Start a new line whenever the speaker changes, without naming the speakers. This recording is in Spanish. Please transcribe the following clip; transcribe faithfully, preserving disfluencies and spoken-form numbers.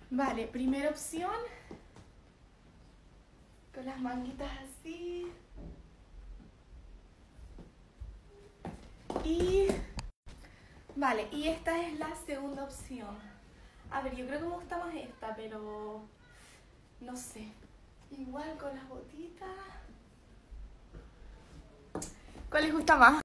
Vale, primera opción. Con las manguitas así. Y... Vale, y esta es la segunda opción. A ver, yo creo que me gusta más esta, pero... No sé. Igual con las botitas. ¿Cuál les gusta más?